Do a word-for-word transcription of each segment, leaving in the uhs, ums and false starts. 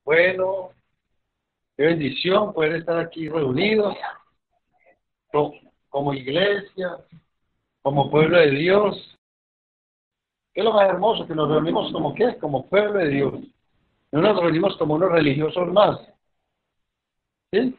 Bueno, qué bendición poder estar aquí reunidos co- como iglesia, como pueblo de Dios. ¿Qué es lo más hermoso? Que nos reunimos como qué? Como pueblo de Dios. No nos reunimos como unos religiosos más. ¿Sí?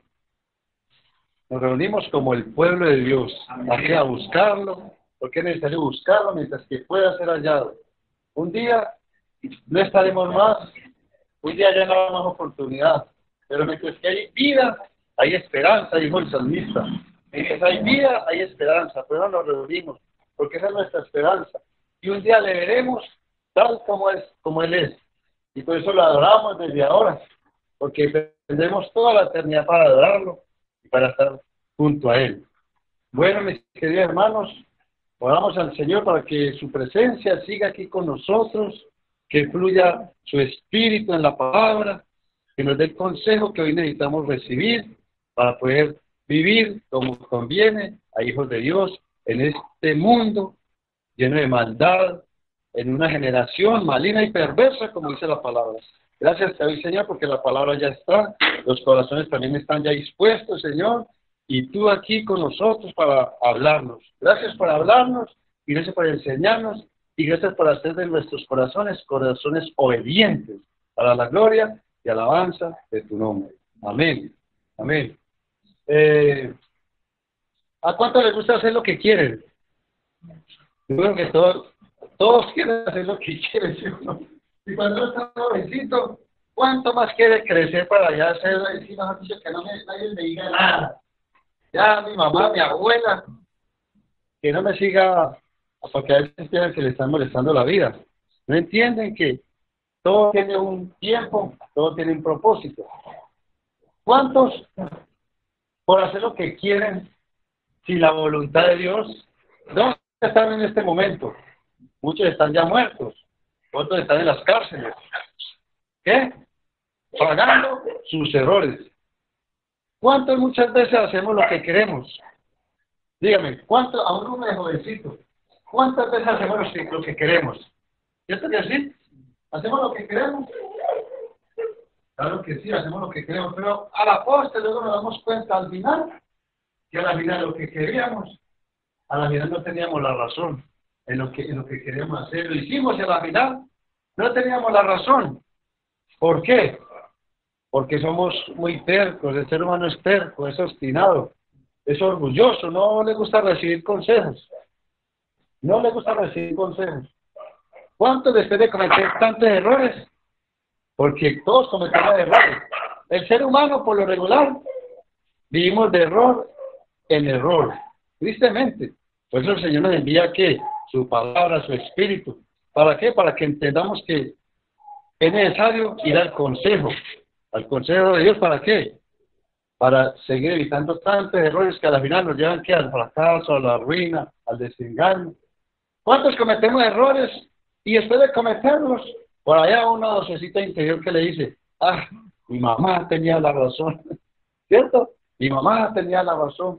Nos reunimos como el pueblo de Dios. ¿A qué? A buscarlo. Porque es necesario buscarlo mientras que pueda ser hallado. Un día no estaremos más. Un día ya no habrá más oportunidad. Pero mientras que hay vida, hay esperanza, dijo el salmista. Mientras hay vida, hay esperanza. Pero nos reunimos, porque esa es nuestra esperanza. Y un día le veremos tal como es, como Él es. Y por eso lo adoramos desde ahora. Porque tendremos toda la eternidad para adorarlo y para estar junto a Él. Bueno, mis queridos hermanos, oramos al Señor para que su presencia siga aquí con nosotros, que fluya su espíritu en la palabra, que nos dé el consejo que hoy necesitamos recibir para poder vivir como conviene a hijos de Dios en este mundo lleno de maldad, en una generación maligna y perversa, como dice la palabra. Gracias te doy, Señor, porque la palabra ya está, los corazones también están ya dispuestos, Señor, y tú aquí con nosotros para hablarnos. Gracias por hablarnos, y gracias por enseñarnos, y gracias por hacer de nuestros corazones corazones obedientes para la gloria y alabanza de tu nombre. Amén. Amén. Eh, ¿A cuánto les gusta hacer lo que quieren? Yo creo que todos, todos quieren hacer lo que quieren, ¿sí o no? Y cuando uno está jovencito, ¿cuánto más quiere crecer para ya hacer, sí, mejor dicho, que no me, nadie me diga nada? Ya mi mamá, mi abuela, que no me siga, porque a veces piensan que le están molestando la vida. No entienden que todo tiene un tiempo, todo tiene un propósito. ¿Cuántos, por hacer lo que quieren, si la voluntad de Dios, dónde están en este momento? Muchos están ya muertos, otros están en las cárceles. ¿Qué? Pagando sus errores. ¿Cuántas muchas veces hacemos lo que queremos? Dígame, ¿cuánto, a un hombre jovencito, cuántas veces hacemos lo que, lo que queremos? ¿Cierto que sí? ¿Hacemos lo que queremos? Claro que sí, hacemos lo que queremos, pero a la postre luego nos damos cuenta al final que a la final lo que queríamos, a la final no teníamos la razón en lo que, en lo que queríamos hacer. Lo hicimos y a la final no teníamos la razón. ¿Por qué? Porque somos muy tercos, el ser humano es terco, es obstinado, es orgulloso, no le gusta recibir consejos, no le gusta recibir consejos. ¿Cuántos después de cometer tantos errores? Porque todos cometemos errores. El ser humano, por lo regular, vivimos de error en error, tristemente. Por eso el Señor nos envía que su palabra, su espíritu. ¿Para qué? Para que entendamos que es necesario ir al consejo. Al consejo de Dios, ¿para qué? Para seguir evitando tantos errores que a la final nos llevan ¿qué? Al fracaso, a la ruina, al desengaño. ¿Cuántos cometemos errores? Y después de cometerlos, por allá una vocecita interior que le dice, ah, mi mamá tenía la razón, ¿cierto? Mi mamá tenía la razón,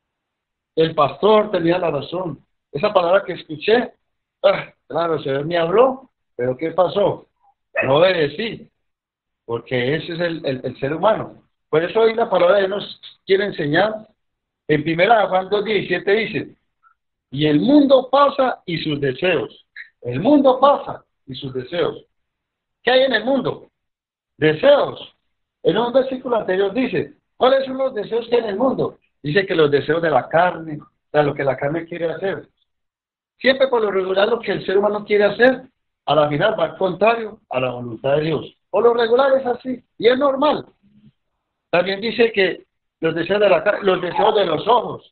el pastor tenía la razón. Esa palabra que escuché, ah, claro, el Señor me habló, pero ¿qué pasó? No obedecí. Porque ese es el, el, el ser humano. Por eso hoy la palabra de Dios nos quiere enseñar. En primera de Juan dos diecisiete dice, y el mundo pasa y sus deseos. El mundo pasa y sus deseos. ¿Qué hay en el mundo? Deseos. En un versículo anterior dice, ¿cuáles son los deseos que hay en el mundo? Dice que los deseos de la carne, o sea, lo que la carne quiere hacer. Siempre por lo regular lo que el ser humano quiere hacer, a la final va al contrario a la voluntad de Dios. Por lo regular es así, y es normal. También dice que los deseos de la carne, los deseos de los ojos,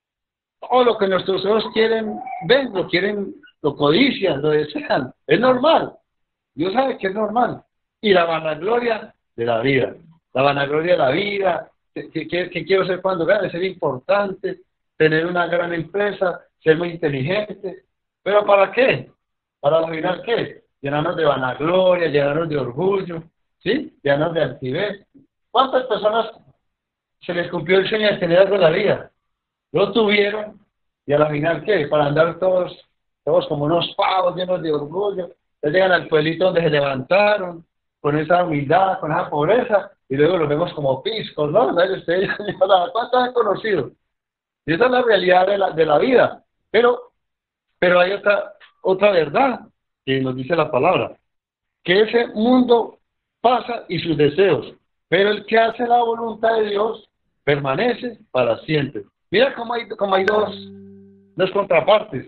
o lo que nuestros ojos quieren, ven, lo quieren, lo codician, lo desean. Es normal. Dios sabe que es normal. Y la vanagloria de la vida. La vanagloria de la vida, que, que, que quiero ser cuando gane, ser importante, tener una gran empresa, ser muy inteligente. ¿Pero para qué? ¿Para la final qué? Llenarnos de vanagloria, llenarnos de orgullo, ¿sí? Llenarnos de altivez. ¿Cuántas personas se les cumplió el sueño de tener algo en la vida? Lo tuvieron, y a la final ¿qué? Para andar todos, todos como unos pavos llenos de orgullo. Entonces llegan al pueblito donde se levantaron, con esa humildad, con esa pobreza, y luego los vemos como piscos, ¿no? ¿Sabes? Ustedes, ¿cuántos han conocido? Y esa es la realidad de la, de la vida. Pero, pero hay otra, otra verdad que nos dice la palabra, que ese mundo pasa y sus deseos, pero el que hace la voluntad de Dios permanece para siempre. Mira cómo hay, cómo hay dos, dos contrapartes.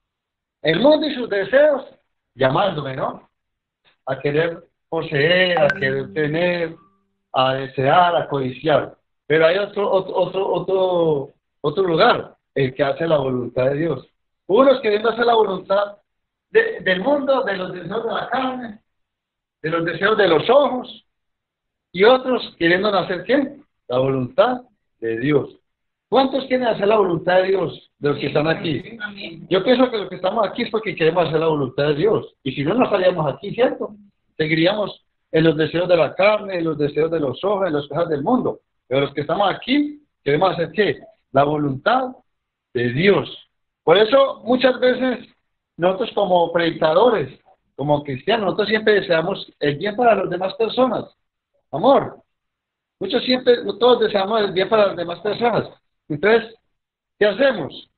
El mundo y sus deseos llamándome, ¿no? A querer poseer, a querer tener, a desear, a codiciar. Pero hay otro, otro, otro, otro, otro lugar, el que hace la voluntad de Dios. Unos queriendo hacer la voluntad de, del mundo, de los deseos de la carne, de los deseos de los ojos, y otros queriendo hacer ¿qué? La voluntad de Dios. ¿Cuántos quieren hacer la voluntad de Dios de los que están aquí? Yo pienso que los que estamos aquí es porque queremos hacer la voluntad de Dios. Y si no, no estaríamos aquí, ¿cierto? Seguiríamos en los deseos de la carne, en los deseos de los ojos, en las cosas del mundo. Pero los que estamos aquí, queremos hacer ¿qué? La voluntad de Dios. Por eso, muchas veces, nosotros como predicadores, como cristianos, nosotros siempre deseamos el bien para las demás personas. Amor. Muchos siempre, todos deseamos el bien para las demás personas. Entonces, ¿qué hacemos?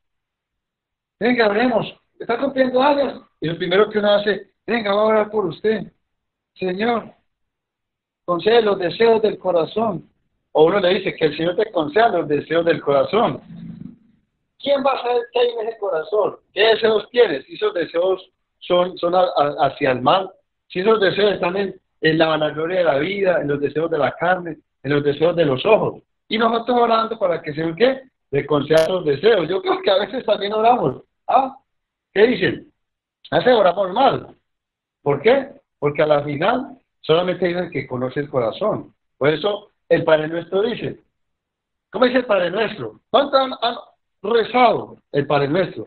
Venga, oremos. Está cumpliendo años. Y lo primero que uno hace, venga, voy a orar por usted. Señor, concede los deseos del corazón. O uno le dice que el Señor te conceda los deseos del corazón. ¿Quién va a saber qué hay en ese corazón? ¿Qué deseos tienes? Si esos deseos son, son a, a, hacia el mal, si esos deseos están en, en la vanagloria de la vida, en los deseos de la carne, en los deseos de los ojos. Y nosotros orando para que se ¿qué? Le conceda los deseos. Yo creo que a veces también oramos. ¿Ah? ¿Qué dicen? A veces oramos mal. ¿Por qué? Porque a la final solamente hay el que conoce el corazón. Por eso el Padre Nuestro dice, ¿cómo dice el Padre Nuestro? ¿Cuánto han, han rezado el Padre Nuestro?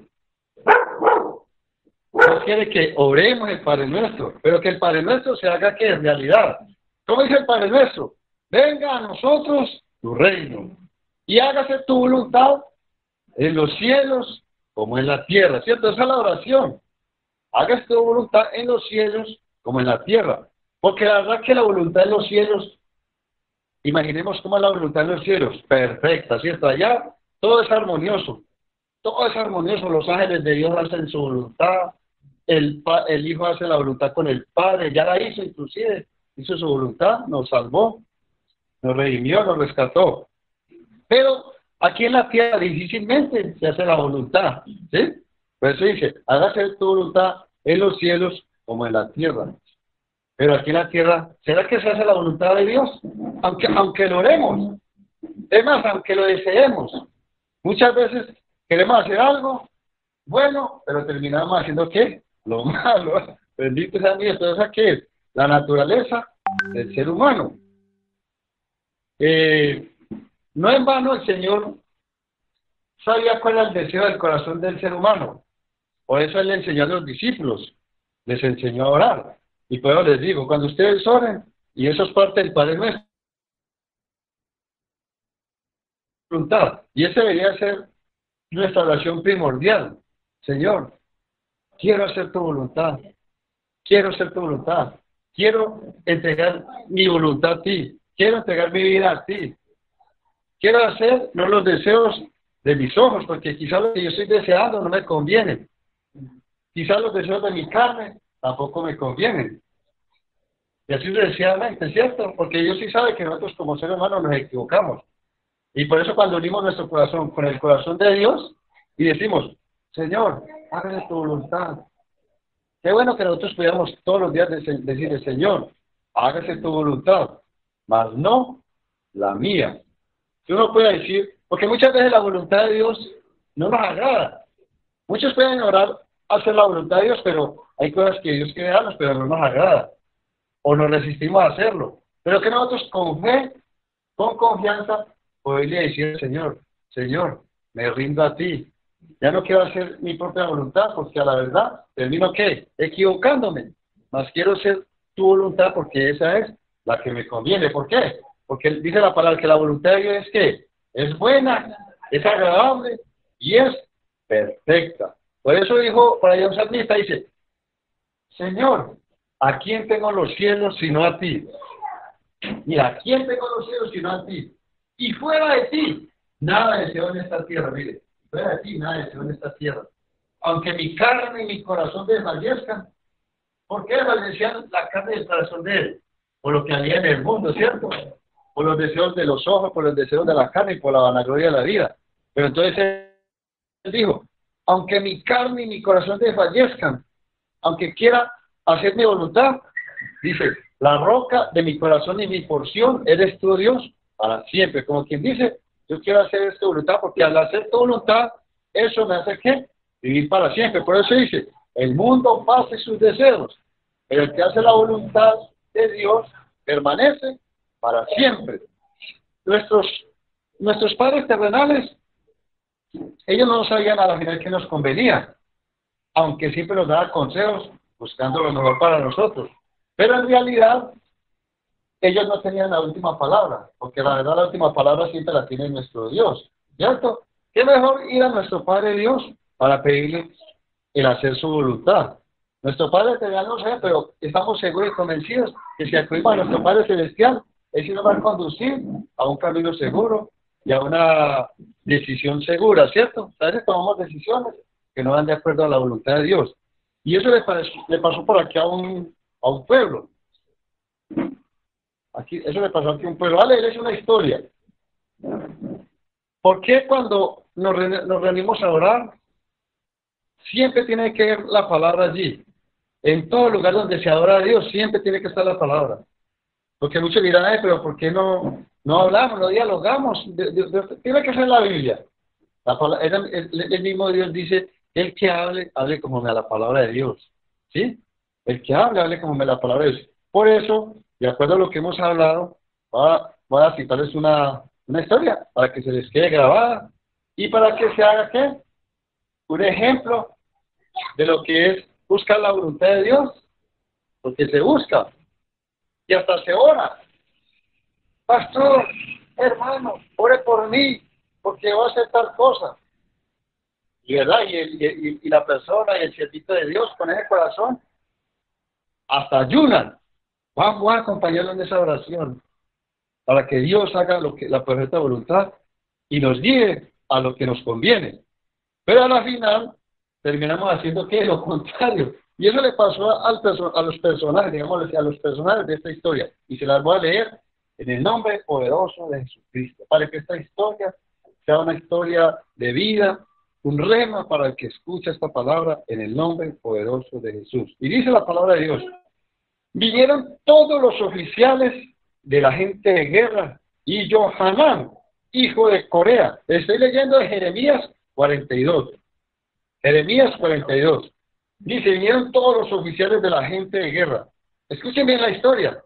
No quiere que oremos el Padre Nuestro, pero que el Padre Nuestro se haga que en realidad. ¿Cómo dice el Padre Nuestro? Venga a nosotros tu reino y hágase tu voluntad en los cielos como en la tierra, ¿cierto? Esa es la oración. Hágase tu voluntad en los cielos como en la tierra. Porque la verdad que la voluntad en los cielos, imaginemos cómo es la voluntad en los cielos, perfecta, ¿cierto? Allá todo es armonioso, todo es armonioso, los ángeles de Dios hacen su voluntad, el, el Hijo hace la voluntad con el Padre, ya la hizo inclusive, hizo su voluntad, nos salvó, nos redimió, nos rescató. Pero aquí en la tierra difícilmente se hace la voluntad, ¿sí? Por eso dice, hágase tu voluntad en los cielos como en la tierra. Pero aquí en la tierra, ¿será que se hace la voluntad de Dios? Aunque, aunque lo oremos. Es más, aunque lo deseemos. Muchas veces queremos hacer algo bueno, pero terminamos haciendo ¿qué? Lo malo. Bendito sea Dios. Entonces, ¿qué es? La naturaleza del ser humano. Eh, no en vano el Señor sabía cuál era el deseo del corazón del ser humano. Por eso Él le enseñó a los discípulos, les enseñó a orar. Y por eso les digo, cuando ustedes oren, y eso es parte del Padre Nuestro, voluntad, y esa debería ser nuestra oración primordial. Señor, quiero hacer tu voluntad, quiero hacer tu voluntad, quiero entregar mi voluntad a ti, quiero entregar mi vida a ti, quiero hacer no los deseos de mis ojos, porque quizás lo que yo estoy deseando no me conviene, quizás los deseos de mi carne tampoco me convienen. Y así sucesivamente, ¿cierto? Porque Dios sí sabe que nosotros como seres humanos nos equivocamos. Y por eso cuando unimos nuestro corazón con el corazón de Dios y decimos, Señor, hágase tu voluntad. Qué bueno que nosotros pudiéramos todos los días decirle, Señor, hágase tu voluntad, mas no la mía. Que uno puede decir, porque muchas veces la voluntad de Dios no nos agrada. Muchos pueden orar, hacer la voluntad de Dios, pero hay cosas que Dios quiere darnos, pero no nos agrada. O nos resistimos a hacerlo. Pero que nosotros con fe, con confianza, poderle decir al Señor, Señor, me rindo a ti. Ya no quiero hacer mi propia voluntad, porque a la verdad termino ¿qué? Equivocándome. Mas quiero hacer tu voluntad porque esa es la que me conviene. ¿Por qué? Porque dice la palabra que la voluntad de Dios es ¿qué? Es buena, es agradable y es perfecta. Por eso dijo, por allá un salmista, dice, Señor, ¿A quién tengo los cielos sino a ti? Mira, ¿a quién tengo los cielos sino a ti? Y fuera de ti, nada deseo en esta tierra, mire, fuera de ti, nada deseo en esta tierra. Aunque mi carne y mi corazón desfallezcan, ¿por qué desfallecían la carne y el corazón de él? Por lo que había en el mundo, ¿cierto? Por los deseos de los ojos, por los deseos de la carne y por la vanagloria de la vida. Pero entonces él dijo, aunque mi carne y mi corazón desfallezcan, aunque quiera hacer mi voluntad, dice, la roca de mi corazón y mi porción eres tú, Dios, para siempre. Como quien dice, yo quiero hacer esta voluntad, porque al hacer tu voluntad, eso me hace ¿qué? Vivir para siempre. Por eso dice, el mundo pasa y sus deseos, pero el que hace la voluntad de Dios permanece para siempre. Nuestros, nuestros padres terrenales, ellos no sabían a la final qué nos convenía, aunque siempre nos daban consejos buscando lo mejor para nosotros. Pero en realidad, ellos no tenían la última palabra, porque la verdad la última palabra siempre la tiene nuestro Dios, ¿cierto? ¿Qué mejor ir a nuestro Padre Dios para pedirle el hacer su voluntad? Nuestro Padre Celestial no sé, pero estamos seguros y convencidos que si acudimos a nuestro Padre Celestial, Él sí nos va a conducir a un camino seguro y a una decisión segura, ¿cierto? A veces tomamos decisiones que no van de acuerdo a la voluntad de Dios. Y eso le pasó, le pasó por aquí a un, a un pueblo. Aquí, eso le pasó aquí a un pueblo. Vale, es una historia. ¿Por qué cuando nos, re, nos reunimos a orar, siempre tiene que ir la palabra allí? En todo lugar donde se adora a Dios, siempre tiene que estar la palabra. Porque muchos dirán, ay, pero ¿por qué no, no hablamos, no dialogamos? De, de, de, tiene que ser la Biblia. La palabra, el, el, el mismo Dios dice, el que hable, hable como a la palabra de Dios. ¿Sí? El que hable, hable como a la palabra de Dios. Por eso, de acuerdo a lo que hemos hablado, voy a, voy a citarles una, una historia para que se les quede grabada y para que se haga, ¿qué? Un ejemplo de lo que es buscar la voluntad de Dios, porque se busca y hasta se ora. Pastor, hermano, ore por mí, porque voy a hacer tal cosa. Y verdad, y, el, y, y la persona y el siervito de Dios con ese corazón, hasta ayunan. Vamos a acompañarlo en esa oración, para que Dios haga lo que, la perfecta voluntad y nos guíe a lo que nos conviene. Pero a la final, terminamos haciendo ¿qué? Lo contrario. Y eso le pasó al perso a los personajes, digamos, a los personajes de esta historia. Y se las voy a leer en el nombre poderoso de Jesucristo, para que esta historia sea una historia de vida, un rema para el que escucha esta palabra en el nombre poderoso de Jesús. Y dice la palabra de Dios, vinieron todos los oficiales de la gente de guerra y Johanán, hijo de Corea. Estoy leyendo de Jeremías cuarenta y dos. Jeremías cuarenta y dos. Dice, vinieron todos los oficiales de la gente de guerra. Escuchen bien la historia.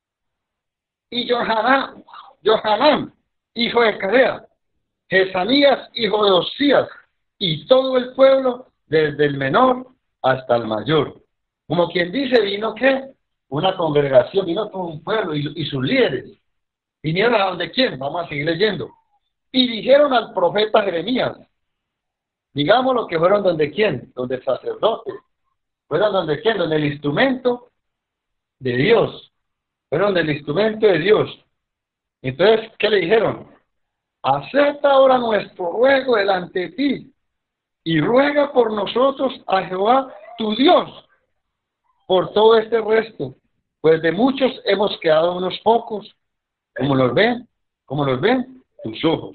Y Johanán, Johanán, hijo de Corea, Jesanías, hijo de Osías, y todo el pueblo, desde el menor hasta el mayor. Como quien dice, vino ¿qué? Una congregación, vino todo un pueblo y, y sus líderes. ¿Vinieron a donde quién? Vamos a seguir leyendo. Y dijeron al profeta Jeremías, digamos lo que fueron donde quién, donde el sacerdote, fueron donde quién, donde el instrumento de Dios, fueron del instrumento de Dios. Entonces, ¿qué le dijeron? Acepta ahora nuestro ruego delante de ti y ruega por nosotros a Jehová tu Dios por todo este resto, pues de muchos hemos quedado unos pocos, como los ven, como los ven tus ojos.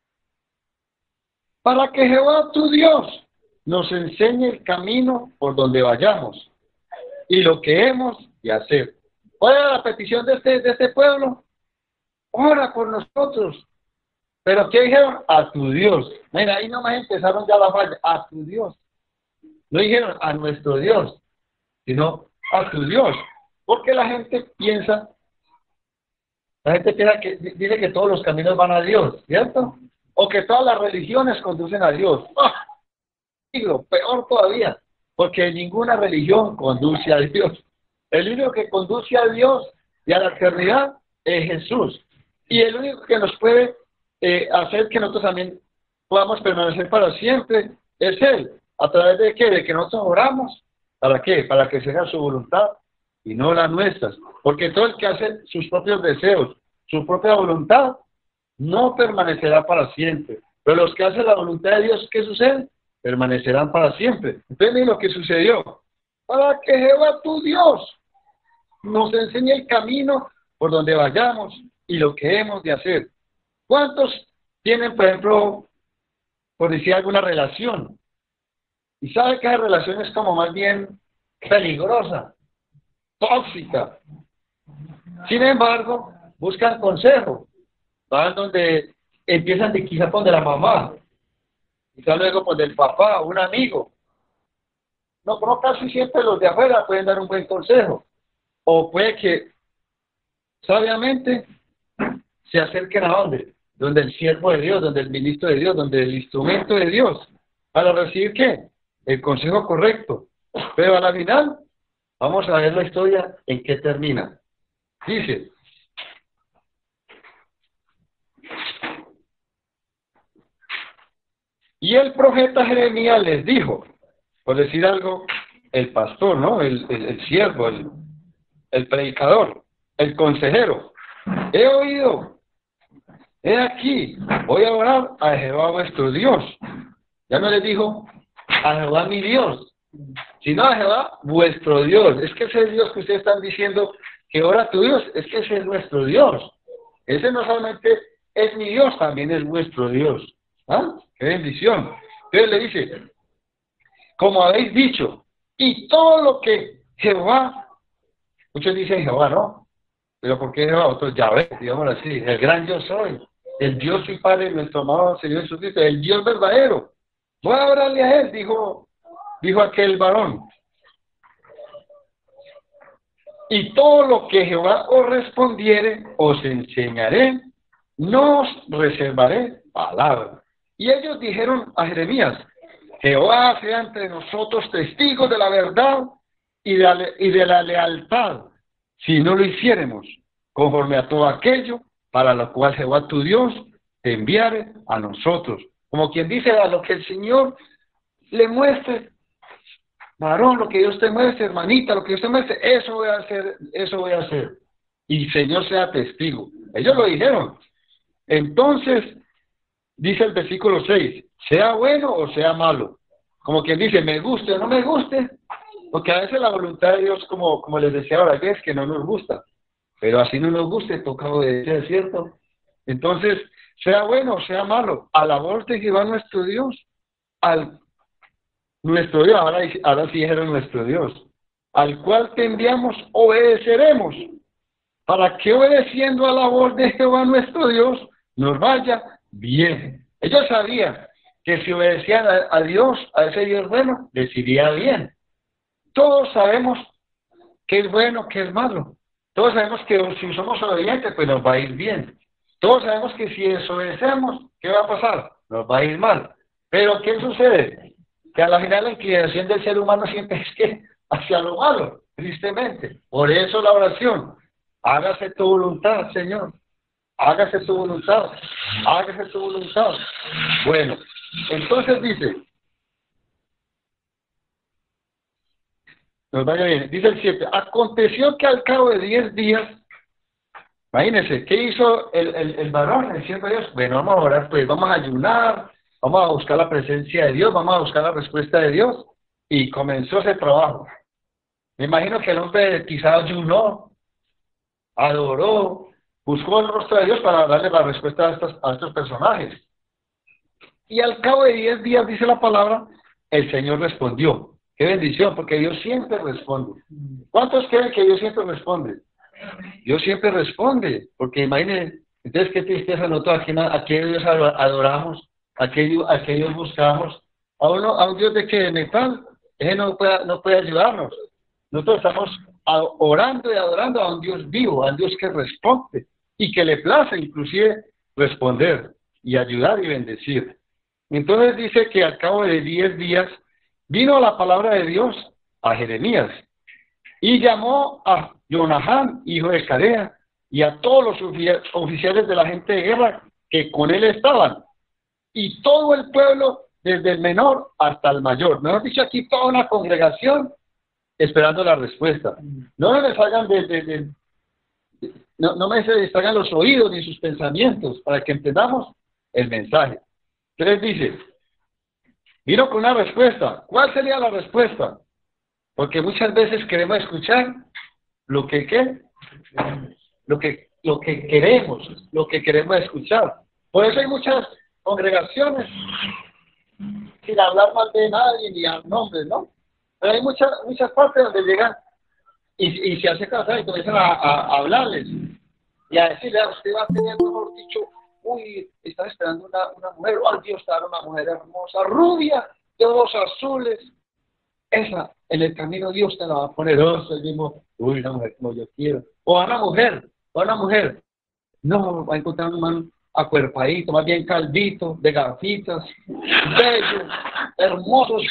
Para que Jehová tu Dios nos enseñe el camino por donde vayamos y lo que hemos de hacer. ¿Cuál era la petición de este, de este pueblo? Ora por nosotros. ¿Pero qué dijeron? A tu Dios. Mira, ahí nomás empezaron ya la falla. A tu Dios. No dijeron a nuestro Dios, sino a tu Dios. Porque la gente piensa, la gente piensa que dice que todos los caminos van a Dios, ¿cierto? O que todas las religiones conducen a Dios. ¡Ah! Digo, peor todavía, porque ninguna religión conduce a Dios. El único que conduce a Dios y a la eternidad es Jesús. Y el único que nos puede eh, hacer que nosotros también podamos permanecer para siempre es Él. ¿A través de qué? De que nosotros oramos. ¿Para qué? Para que se haga su voluntad y no las nuestras. Porque todo el que hace sus propios deseos, su propia voluntad, no permanecerá para siempre. Pero los que hacen la voluntad de Dios, ¿qué sucede? Permanecerán para siempre. Entonces, miren lo que sucedió. Para que Jehová tu Dios nos enseñe el camino por donde vayamos y lo que hemos de hacer. ¿Cuántos tienen, por ejemplo, por decir alguna relación? Y sabe que esa relación es como más bien peligrosa, tóxica. Sin embargo, buscan consejo. Van donde empiezan de quizá por de la mamá, quizá luego por del papá, un amigo. No, pero casi siempre los de afuera pueden dar un buen consejo. O puede que sabiamente se acerquen a donde, donde el siervo de Dios, donde el ministro de Dios, donde el instrumento de Dios, para recibir ¿qué? El consejo correcto. Pero a la final, vamos a ver la historia en qué termina. Dice, y el profeta Jeremías les dijo, por decir algo, el pastor, ¿no? El, el, el siervo, el, el predicador, el consejero. He oído, he aquí, voy a orar a Jehová vuestro Dios. Ya no les dijo a Jehová mi Dios, sino a Jehová vuestro Dios. Es que ese Dios que ustedes están diciendo que ora a tu Dios, es que ese es nuestro Dios. Ese no solamente es mi Dios, también es vuestro Dios. ¿Ah? ¡Qué bendición! Entonces le dice, como habéis dicho, y todo lo que Jehová, muchos dicen Jehová, ¿no? Pero ¿por qué Jehová? Otros Yahvé, digámoslo así, el gran yo soy, el Dios y Padre de nuestro amado Señor Jesucristo, el Dios verdadero. Voy a orarle a él, dijo, dijo aquel varón. Y todo lo que Jehová os respondiere, os enseñaré, no os reservaré palabra. Y ellos dijeron a Jeremías, Jehová sea entre nosotros testigos de la verdad y de la, y de la lealtad, si no lo hiciéremos, conforme a todo aquello para lo cual Jehová tu Dios te enviare a nosotros. Como quien dice, a lo que el Señor le muestre, varón, lo que Dios te muestre, hermanita, lo que Dios te muestre, eso voy a hacer, eso voy a hacer. Y Señor sea testigo. Ellos lo dijeron. Entonces, dice el versículo seis, sea bueno o sea malo. Como quien dice, me guste o no me guste, porque a veces la voluntad de Dios, como, como les decía ahora, es que no nos gusta. Pero así no nos guste, toca obedecer, ¿cierto? Entonces, sea bueno o sea malo, a la voz de Jehová nuestro Dios, al nuestro Dios, ahora, ahora sí dijeron nuestro Dios, al cual te enviamos, obedeceremos, para que obedeciendo a la voz de Jehová nuestro Dios, nos vaya bien. Ellos sabían que si obedecían a, a Dios, a ese Dios bueno, les iría bien. Todos sabemos qué es bueno, qué es malo. Todos sabemos que si somos obedientes, pues nos va a ir bien. Todos sabemos que si desobedecemos, ¿qué va a pasar? Nos va a ir mal. Pero ¿qué sucede? Que a la final la inclinación del ser humano siempre es que hacia lo malo, tristemente. Por eso la oración, hágase tu voluntad, Señor. Hágase tu voluntad, hágase tu voluntad. Bueno, entonces dice, nos vaya bien, dice el siete, aconteció que al cabo de diez días, imagínense, ¿qué hizo el, el, el varón, el siervo de Dios? Bueno, vamos a orar, pues vamos a ayunar, vamos a buscar la presencia de Dios, vamos a buscar la respuesta de Dios, y comenzó ese trabajo. Me imagino que el hombre quizá ayunó, adoró, buscó el rostro de Dios para darle la respuesta a estos, a estos personajes. Y al cabo de diez días, dice la palabra, el Señor respondió. ¡Qué bendición! Porque Dios siempre responde. ¿Cuántos creen que Dios siempre responde? Dios siempre responde. Porque imagínense, entonces qué tristeza notó a quién, a qué Dios adoramos, a qué, a qué Dios buscamos. A, uno, a un Dios de que de metal, Él no puede, no puede ayudarnos. Nosotros estamos orando y adorando a un Dios vivo, a un Dios que responde y que le place inclusive responder y ayudar y bendecir. Entonces dice que al cabo de diez días vino la palabra de Dios a Jeremías y llamó a Jonatán, hijo de Carea, y a todos los oficiales de la gente de guerra que con él estaban, y todo el pueblo, desde el menor hasta el mayor. Mejor dicho, aquí toda una congregación esperando la respuesta. No me salgan de, de, de no, no me se distraigan los oídos ni sus pensamientos para que entendamos el mensaje. Entonces dice, vino con una respuesta. ¿Cuál sería la respuesta? Porque muchas veces queremos escuchar lo que, ¿qué? Lo que, lo que queremos, lo que queremos escuchar. Por eso hay muchas congregaciones sin hablar mal de nadie ni a nombres, ¿no? Pero hay muchas, muchas partes donde llegan y, y se hace casar y comienzan a, a, a hablarles y a decirle, a usted va a tener, mejor dicho, uy, está esperando una, una mujer, oh Dios, está una mujer hermosa, rubia, de ojos azules. Esa, en el camino Dios te la va a poner, oh, soy mismo, uy, una mujer como yo quiero. O a una mujer, o a una mujer. No, va a encontrar un man acuerpadito, más bien calvito, de gafitas, bello, hermoso.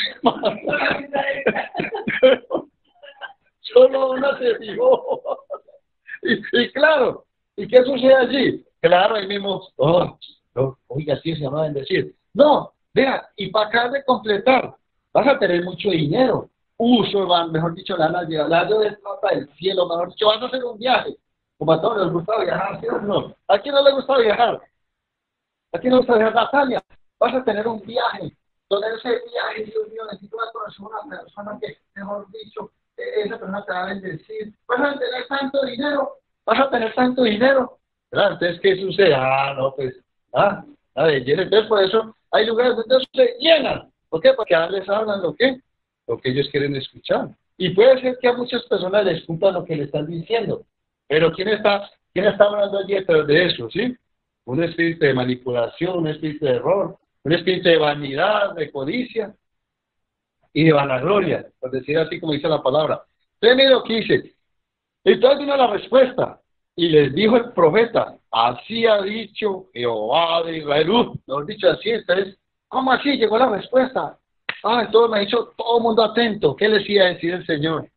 Solo una se fijó. Y, y claro, ¿y qué sucede allí? Claro, ahí mismo, oh, oh oiga, así se llama bendecir. No, vea, y para acá de completar, vas a tener mucho dinero. Uso, van, mejor dicho, la van a llevar, la de plata del cielo, mejor dicho, vas a hacer un viaje. Como a todos les gusta viajar, ¿sí o no? ¿A quién no le gusta viajar? ¿A quién no le gusta viajar, Natalia? Vas a tener un viaje. Donde ese viaje, Dios mío, necesito conocer una persona que, mejor dicho, esa persona te va a bendecir. Vas a tener tanto dinero, vas a tener tanto dinero. ¿Verdad? Entonces, ¿qué sucede? Ah, no, pues, ah, la belleza. Entonces, por eso hay lugares donde se llenan. ¿Por qué? Porque ahora les hablan lo que, lo que ellos quieren escuchar. Y puede ser que a muchas personas les cumplan lo que le están diciendo. Pero ¿quién está, quién está hablando allí detrás de eso? ¿Sí? Un espíritu de manipulación, un espíritu de error, un espíritu de vanidad, de codicia y de vanagloria, por decir así como dice la palabra. Entonces, mire lo que dice. Entonces vino la respuesta y les dijo el profeta, así ha dicho Jehová de Israel. Uh, lo han dicho así, entonces, ¿cómo así? Llegó la respuesta. Ah, entonces me ha dicho todo el mundo atento. ¿Qué les iba a decir el Señor?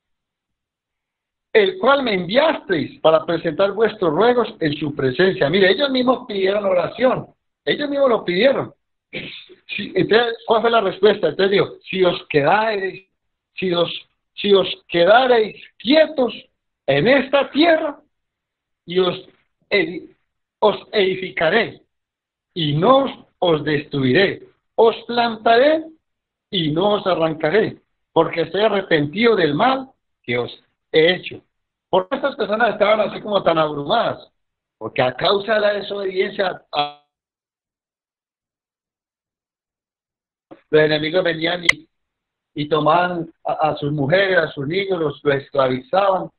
El cual me enviasteis para presentar vuestros ruegos en su presencia. Mire, ellos mismos pidieron oración. Ellos mismos lo pidieron. Si, entonces, ¿cuál fue la respuesta? Entonces digo, si os quedareis, si os, si os quedareis quietos en esta tierra, y os, ed, os edificaré, y no os, os destruiré. Os plantaré, y no os arrancaré, porque estoy arrepentido del mal que os he hecho. ¿Por qué estas personas estaban así como tan abrumadas? Porque a causa de la desobediencia, a... los enemigos venían y, y tomaban a, a sus mujeres, a sus niños, los, los esclavizaban.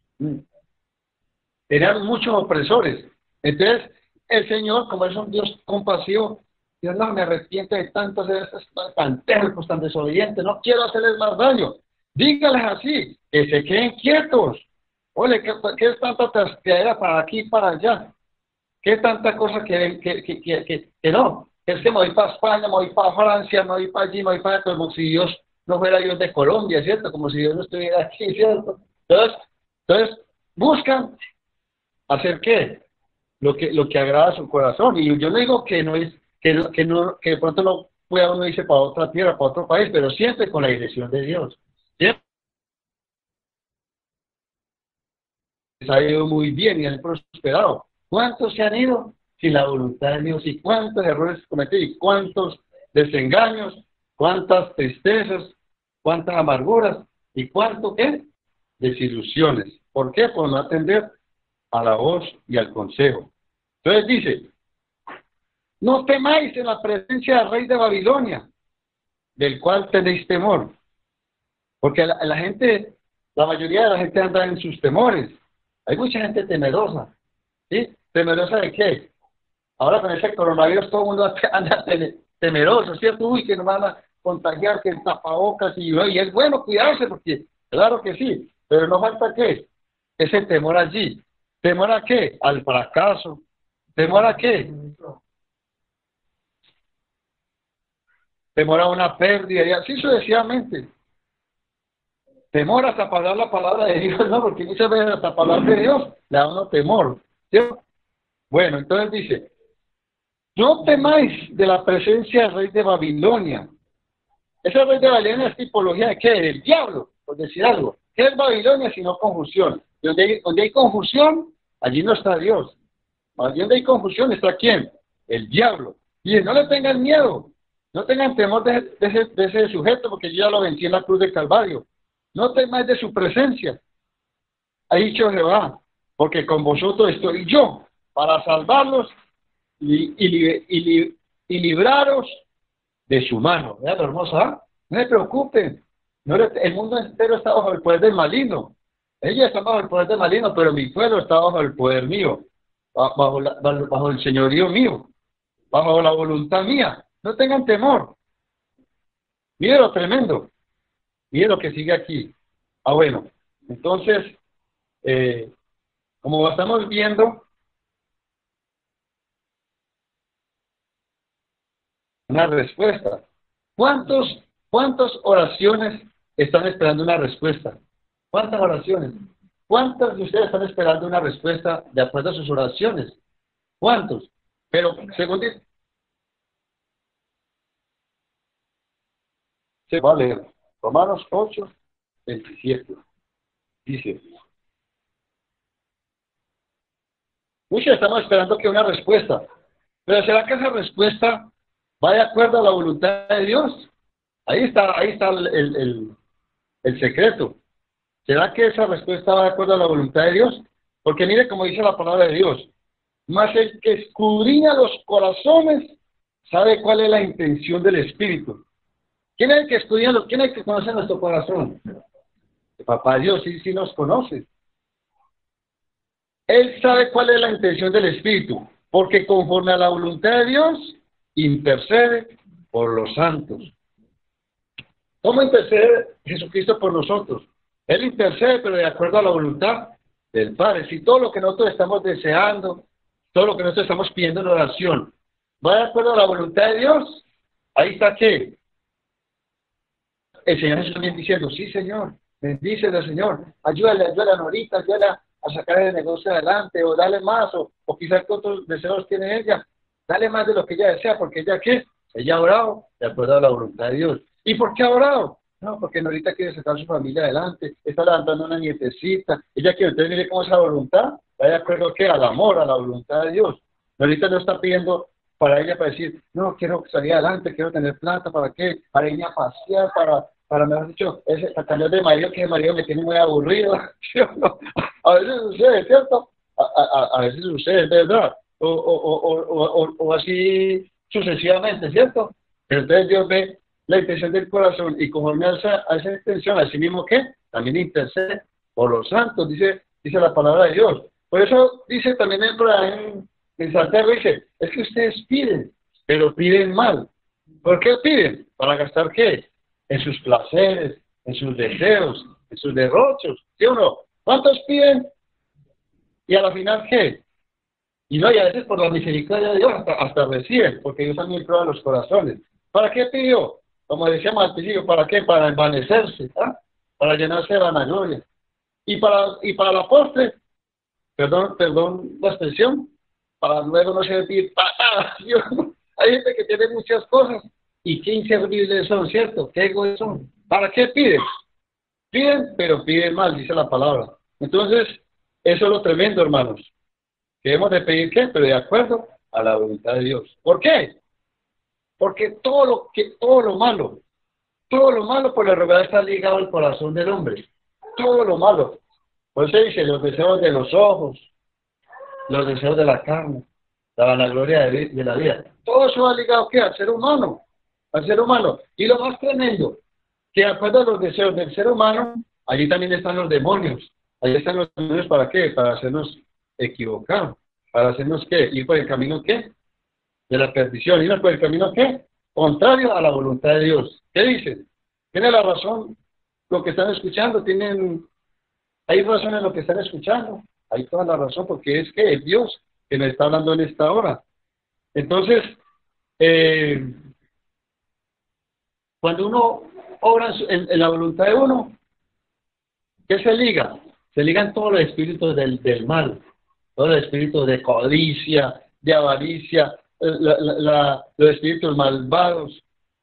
Tenían muchos opresores. Entonces, el Señor, como es un Dios compasivo, Dios, no me arrepiento de tantos de estos tan tercos, tan desobedientes, no quiero hacerles más daño. Dígales así, que se queden quietos. Oye, ¿qué, qué es tanta trasteadera para aquí y para allá? ¿Qué tanta cosa que, que, que, que, que, que no? Es que me voy para España, me voy para Francia, me voy para allí, me voy para allá, como si Dios no fuera Dios de Colombia, ¿cierto? Como si Dios no estuviera aquí, ¿cierto? Entonces, entonces buscan hacer qué? Lo que, lo que agrada a su corazón. Y yo no digo que no es, que, que, no, que de pronto no pueda uno irse para otra tierra, para otro país, pero siempre con la dirección de Dios. Siempre les ha ido muy bien y han prosperado. ¿Cuántos se han ido sin la voluntad de Dios? ¿Y cuántos errores cometidos? ¿Y cuántos desengaños? ¿Cuántas tristezas? ¿Cuántas amarguras? ¿Y cuánto qué? Desilusiones. ¿Por qué? Por no atender a la voz y al consejo. Entonces dice, no temáis en la presencia del rey de Babilonia, del cual tenéis temor. Porque la, la gente, la mayoría de la gente anda en sus temores. Hay mucha gente temerosa. ¿Sí? ¿Temerosa de qué? Ahora con ese coronavirus todo el mundo anda temeroso, ¿cierto? Uy, que nos van a contagiar, que el tapabocas, y, y es bueno cuidarse, porque claro que sí, pero no falta qué, ese temor allí. ¿Temor a qué? Al fracaso. ¿Temor a qué? Temor a una pérdida, y así sucesivamente. Temor hasta para hablar la palabra de Dios, ¿no? Porque muchas veces hasta para hablar de Dios le da uno temor, ¿cierto? Bueno, entonces dice, no temáis de la presencia del rey de Babilonia. Ese rey de Babilonia es tipología de qué? Del diablo. por decir algo. ¿Qué es Babilonia sino confusión? Donde hay, donde hay confusión, allí no está Dios. Allí donde hay confusión está ¿quién? El diablo. Y no le tengan miedo, no tengan temor de, de, ese, de ese sujeto, porque yo ya lo vencí en la cruz del Calvario. No temáis de su presencia, ha dicho Jehová, porque con vosotros estoy yo, para salvarlos y, y, y, y libraros de su mano. Vean lo hermosa, no se preocupen, no le, el mundo entero está bajo el poder del maligno. Ella está bajo el poder del maligno, pero mi pueblo está bajo el poder mío, bajo, la, bajo el señorío mío, bajo la voluntad mía. No tengan temor. Mire lo tremendo. Mire lo que sigue aquí. Ah, bueno, entonces, eh, como estamos viendo, una respuesta. ¿Cuántos, cuántas oraciones están esperando una respuesta? ¿Cuántas oraciones? ¿Cuántas de ustedes están esperando una respuesta de acuerdo a sus oraciones? ¿Cuántos? Pero, según dice, se va a leer Romanos ocho, veintisiete. Dice, muchos estamos esperando que una respuesta, pero ¿será que esa respuesta va de acuerdo a la voluntad de Dios? Ahí está, ahí está el, el, el, el secreto. ¿Será que esa respuesta va de acuerdo a la voluntad de Dios? Porque mire como dice la palabra de Dios, mas el que escudriña los corazones sabe cuál es la intención del Espíritu. ¿Quién es el que escudriña, quién es el que conoce nuestro corazón? El Papá Dios, sí, sí nos conoce. Él sabe cuál es la intención del Espíritu, porque conforme a la voluntad de Dios, intercede por los santos. ¿Cómo intercede Jesucristo por nosotros? Él intercede, pero de acuerdo a la voluntad del Padre. Si todo lo que nosotros estamos deseando, todo lo que nosotros estamos pidiendo en oración, va de acuerdo a la voluntad de Dios, ahí está que el Señor Jesús también diciendo, sí, Señor, bendícele, Señor, ayúdale, ayúdale a Norita, ayúdale a sacar el negocio adelante, o dale más, o, o quizás que otros deseos tiene ella, dale más de lo que ella desea, porque ella, ¿qué? Ella ha orado de acuerdo a la voluntad de Dios. ¿Y por qué ha orado? No, porque Norita quiere sacar su familia adelante, está levantando una nietecita, ella quiere, entonces mire cómo es la voluntad, va de acuerdo a qué, al amor, a la voluntad de Dios. Norita no está pidiendo para ella para decir, no, quiero salir adelante, quiero tener plata, ¿para qué? Para irme a pasear, para... para mejor dicho, ese cambiar de marido, que el marido me tiene muy aburrido, ¿sí o no? A veces sucede, ¿cierto? A, a, a veces sucede, ¿verdad? O, o, o, o, o, o así sucesivamente, ¿cierto? Pero entonces Dios ve la intención del corazón y conforme a esa, a esa intención, así mismo que también intercede por los santos, dice, dice la palabra de Dios. Por eso dice también en, en, en Santiago, dice, es que ustedes piden, pero piden mal. ¿Por qué piden? ¿Para gastar qué? En sus placeres, en sus deseos, en sus derrochos, ¿sí o no? ¿Cuántos piden? Y a la final, ¿qué? Y no, y a veces por la misericordia de Dios hasta, hasta reciben, porque Dios también prueba los corazones. ¿Para qué pidió? Como decíamos al principio, ¿para qué? Para envanecerse, ¿ah? Para llenarse de vanagloria. Y para, y para la postre, perdón, perdón la expresión, para luego no servir para nada. Hay gente que tiene muchas cosas. Y qué inservibles son, ¿cierto? ¿Qué egoístas son? ¿Para qué piden? Piden, pero piden mal, dice la palabra. Entonces, eso es lo tremendo, hermanos. Que hemos de pedir qué, pero de acuerdo a la voluntad de Dios. ¿Por qué? Porque todo lo que, todo lo malo, todo lo malo por la realidad está ligado al corazón del hombre. Todo lo malo. Por eso dice, los deseos de los ojos, los deseos de la carne, la vanagloria de, de la vida. Todo eso va ligado ¿qué? Al ser humano. Al ser humano. Y lo más tremendo, que de acuerdo a los deseos del ser humano, allí también están los demonios. Allí están los demonios, ¿para qué? Para hacernos equivocar. Para hacernos, ¿qué? Ir por el camino, ¿qué? De la perdición. Ir por el camino, ¿qué? Contrario a la voluntad de Dios. ¿Qué dicen? ¿Tiene la razón lo que están escuchando? ¿Tienen... ¿Hay razón en lo que están escuchando? Hay toda la razón, porque es que es Dios que nos está hablando en esta hora. Entonces, eh... cuando uno obra en, en la voluntad de uno, ¿qué se liga? Se ligan todos los espíritus del, del mal, todos los espíritus de codicia, de avaricia, la, la, la, los espíritus malvados,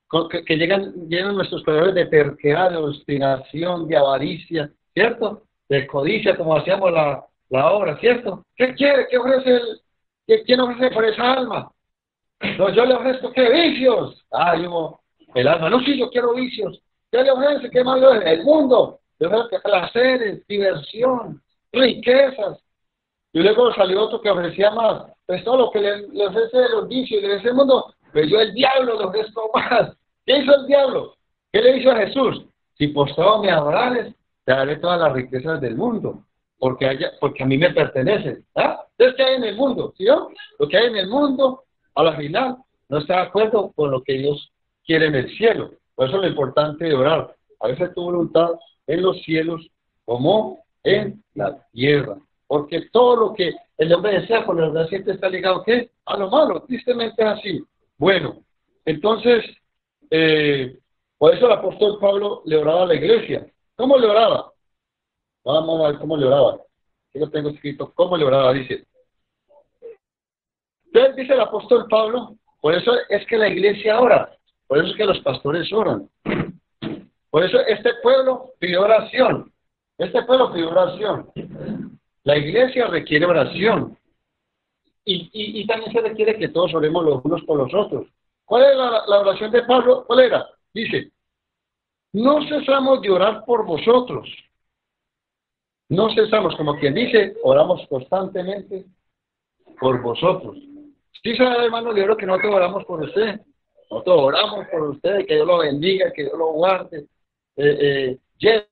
que, que llegan, llenan nuestros corazones de terquedad, de obstinación, de avaricia, ¿cierto? De codicia, como hacíamos la, la obra, ¿cierto? ¿Qué quiere? ¿Qué ofrece el, qué, quién ofrece por esa alma? No, yo le ofrezco, ¿qué? Vicios. Ah, yo, el alma, no, sí, yo quiero vicios. ¿Qué le ofrece? ¿Qué más le ofrece? El mundo. Le ofrece placeres, diversión, riquezas. Y luego salió otro que ofrecía más. Pues todo lo que le, le ofrece los vicios, le ofrece el mundo, pues yo el diablo le ofrezco más. ¿Qué hizo el diablo? ¿Qué le hizo a Jesús? Si postrado me adorares, te daré todas las riquezas del mundo, porque, haya, porque a mí me pertenecen. ¿Ah? Entonces, ¿qué hay en el mundo? ¿Sí, no? Lo que hay en el mundo, a la final, no está de acuerdo con lo que Dios quiere en el cielo. Por eso es lo importante de orar. A veces tu voluntad en los cielos como en la tierra. Porque todo lo que el hombre desea, por la verdad, siempre está ligado, ¿qué? A lo malo, tristemente es así. Bueno, entonces, eh, por eso el apóstol Pablo le oraba a la iglesia. ¿Cómo le oraba? Vamos a ver cómo le oraba. Yo lo tengo escrito, ¿cómo le oraba? Dice. Entonces dice el apóstol Pablo, por eso es que la iglesia ora, por eso es que los pastores oran. Por eso este pueblo pidió oración. Este pueblo pidió oración. La iglesia requiere oración. Y, y, y también se requiere que todos oremos los unos por los otros. ¿Cuál es la, la oración de Pablo? ¿Cuál era? Dice, no cesamos de orar por vosotros. No cesamos, como quien dice, oramos constantemente por vosotros. Sí sabe, hermano, le oro que nosotros oramos por usted. Nosotros oramos por usted, que Dios lo bendiga, que Dios lo guarde. Eh, eh,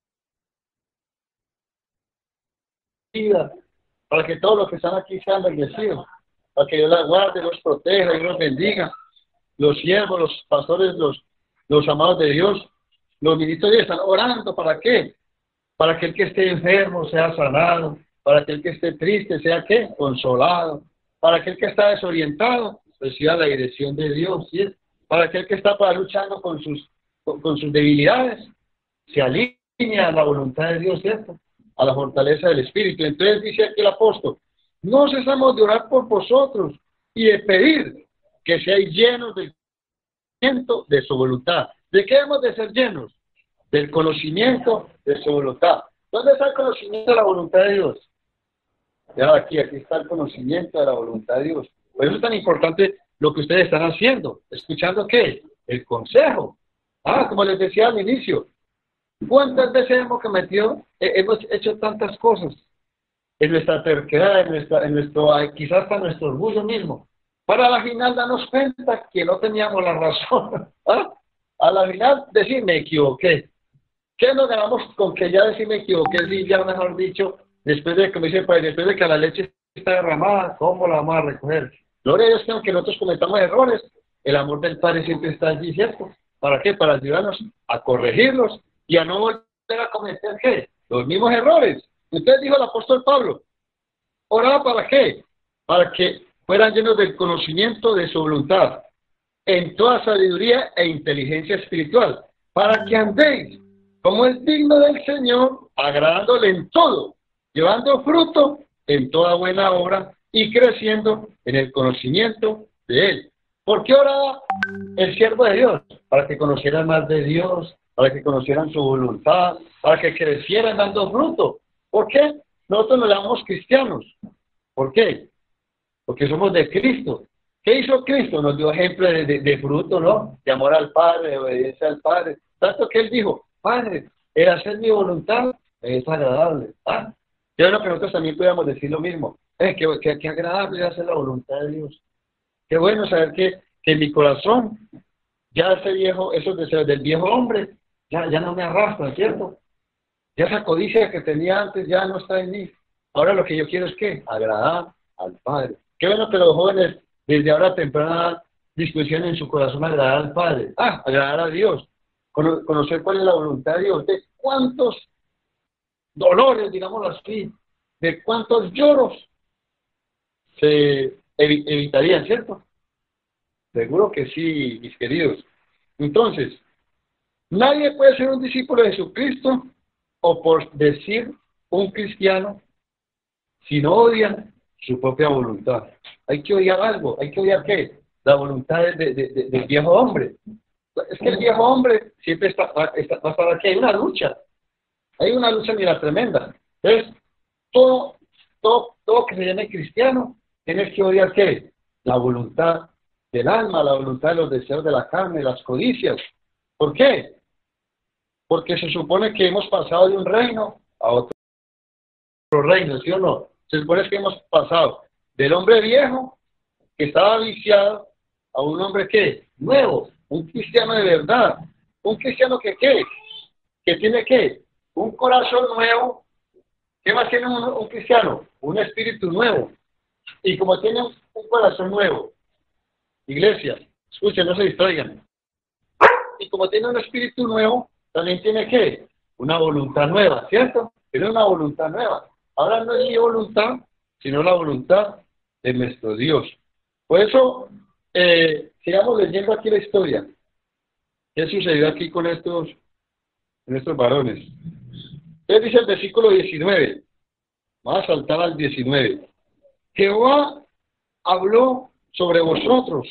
vida, para que todos los que están aquí sean bendecidos, para que Dios la guarde, los proteja y los bendiga. Los siervos, los pastores, los, los amados de Dios, los ministros de Dios están orando. ¿Para qué? Para que el que esté enfermo sea sanado, para que el que esté triste sea ¿qué? Consolado, para que el que está desorientado reciba la dirección de Dios, ¿sí? Para que el que está para luchando con sus, con, con sus debilidades se alinee a la voluntad de Dios, ¿cierto? A la fortaleza del Espíritu. Entonces dice aquí el apóstol, no cesamos de orar por vosotros y de pedir que seáis llenos del conocimiento de su voluntad. ¿De qué hemos de ser llenos? Del conocimiento de su voluntad. ¿Dónde está el conocimiento de la voluntad de Dios? Ya aquí, aquí está el conocimiento de la voluntad de Dios. Por eso es tan importante lo que ustedes están haciendo. ¿Escuchando qué? El consejo. Ah, como les decía al inicio, ¿cuántas veces hemos cometido, eh, hemos hecho tantas cosas en nuestra terquedad, en, nuestra, en nuestro, quizás hasta nuestro orgullo mismo, para a la final darnos cuenta que no teníamos la razón? ¿Ah? A la final decir, me equivoqué. ¿Qué nos ganamos con que ya decir me equivoqué? Sí, ya mejor dicho, después de, como dice el padre, después de que la leche está derramada, ¿cómo la vamos a recoger? Gloria a Dios que aunque nosotros cometamos errores, el amor del Padre siempre está allí, ¿cierto? ¿Para qué? Para ayudarnos a corregirlos y a no volver a cometer, ¿qué? Los mismos errores. Entonces dijo el apóstol Pablo, ¿oraba para qué? Para que fueran llenos del conocimiento de su voluntad, en toda sabiduría e inteligencia espiritual, para que andéis como es digno del Señor, agradándole en todo, llevando fruto en toda buena obra y creciendo en el conocimiento de Él. ¿Por qué oraba el siervo de Dios? Para que conocieran más de Dios, para que conocieran su voluntad, para que crecieran dando fruto. ¿Por qué? Nosotros nos llamamos cristianos. ¿Por qué? Porque somos de Cristo. ¿Qué hizo Cristo? Nos dio ejemplo de, de, de fruto, ¿no? De amor al Padre, de obediencia al Padre. Tanto que Él dijo, Padre, el hacer mi voluntad es agradable. ¿Ah? Yo creo que nosotros también podríamos decir lo mismo. Eh, qué, qué, qué agradable hacer la voluntad de Dios. Qué bueno saber que, que en mi corazón ya ese viejo, esos deseos del viejo hombre ya, ya no me arrastran, ¿cierto? Ya esa codicia que tenía antes ya no está en mí. Ahora lo que yo quiero es que agradar al Padre. Qué bueno que los jóvenes desde ahora temprana discusión en su corazón agradar al Padre. Ah, agradar a Dios. Cono conocer cuál es la voluntad de Dios. De cuántos dolores, digámoslo así, de cuántos lloros se evi evitarían, ¿cierto? Seguro que sí, mis queridos. Entonces, nadie puede ser un discípulo de Jesucristo o por decir un cristiano si no odian su propia voluntad. Hay que odiar algo. ¿Hay que odiar qué? La voluntad de, de, de, del viejo hombre. Es que el viejo hombre siempre está, va, está, va a estar aquí. Hay una lucha. Hay una lucha, mira, tremenda. Entonces, todo, todo, todo que se llame cristiano, tienes que odiar ¿qué? La voluntad del alma, la voluntad de los deseos de la carne, las codicias. ¿Por qué? Porque se supone que hemos pasado de un reino a otro reino, ¿sí o no? Se supone que hemos pasado del hombre viejo, que estaba viciado, a un hombre ¿qué? Nuevo, un cristiano de verdad. Un cristiano que ¿qué? Que tiene ¿qué? Un corazón nuevo. ¿Qué más tiene un, un cristiano? Un espíritu nuevo. Y como tiene un, un corazón nuevo, iglesia, escuchen, no se distraigan. Y como tiene un espíritu nuevo, también tiene ¿qué? Una voluntad nueva, ¿cierto? Tiene una voluntad nueva. Ahora no es mi voluntad, sino la voluntad de nuestro Dios. Por eso, eh, sigamos leyendo aquí la historia. ¿Qué sucedió aquí con estos, con estos varones? Entonces dice el versículo diecinueve. Vamos a saltar al diecinueve. Jehová habló sobre vosotros,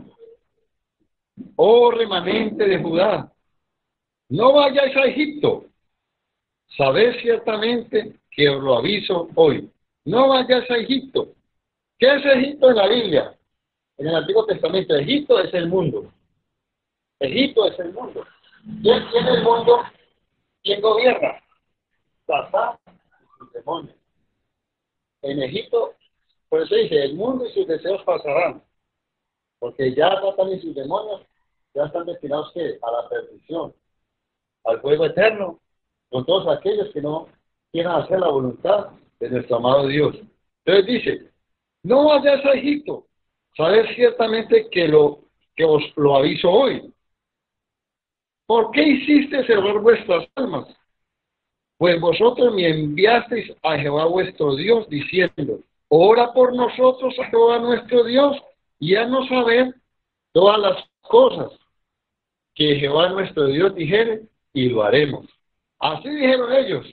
oh remanente de Judá, no vayáis a Egipto. Sabed ciertamente que os lo aviso hoy. No vayáis a Egipto. ¿Qué es Egipto en la Biblia? En el Antiguo Testamento, Egipto es el mundo. Egipto es el mundo. ¿Quién tiene el mundo? ¿Quién gobierna? Satán y sus demonios. En Egipto, por eso dice, el mundo y sus deseos pasarán. Porque ya Satán y sus demonios ya están destinados ¿qué? A la perdición, al fuego eterno, con todos aquellos que no quieran hacer la voluntad de nuestro amado Dios. Entonces dice, no vayáis a Egipto, sabed ciertamente que lo que os lo aviso hoy. ¿Por qué hiciste cerrar vuestras almas? Pues vosotros me enviasteis a Jehová vuestro Dios, diciendo, ora por nosotros a Jehová nuestro Dios, y haznos saber todas las cosas que Jehová nuestro Dios dijere, y lo haremos. Así dijeron ellos.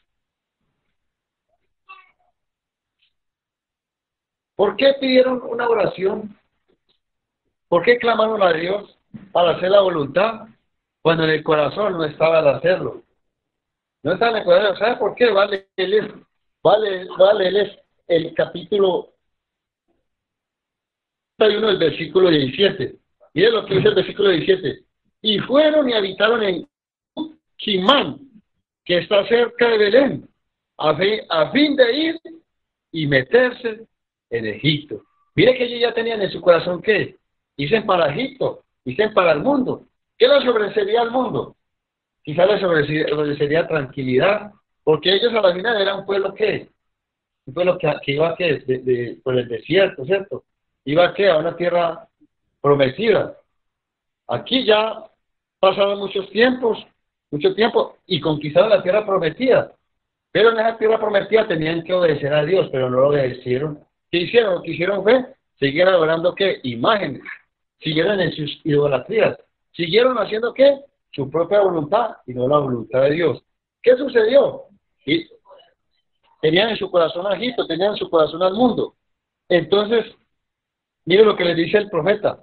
¿Por qué pidieron una oración? ¿Por qué clamaron a Dios para hacer la voluntad cuando en el corazón no estaba al hacerlo? No estaba en el corazón. ¿Sabe por qué? Vale, él es, vale, vale, él es el capítulo treinta y uno del versículo diecisiete. Miren lo que dice el versículo diecisiete. Y fueron y habitaron en Quimán, que está cerca de Belén, a fin, a fin de ir y meterse en Egipto. Mire que ellos ya tenían en su corazón ¿qué? Dicen para Egipto, dicen para el mundo. ¿Qué les ofrecería al mundo? Quizás les ofrecería, ofrecería tranquilidad, porque ellos a la final eran un pueblo ¿qué? Un pueblo que, que iba ¿qué? De, de, por el desierto, ¿cierto? Iba ¿qué? A una tierra prometida. Aquí ya pasaron muchos tiempos, mucho tiempo, y conquistaron la tierra prometida. Pero en esa tierra prometida tenían que obedecer a Dios, pero no lo obedecieron. ¿Qué hicieron? Lo que hicieron fue seguir adorando ¿qué? Imágenes. Siguieron en sus idolatrías. Siguieron haciendo ¿qué? Su propia voluntad y no la voluntad de Dios. ¿Qué sucedió? Y tenían en su corazón a Egipto, tenían en su corazón al mundo. Entonces, mire lo que les dice el profeta.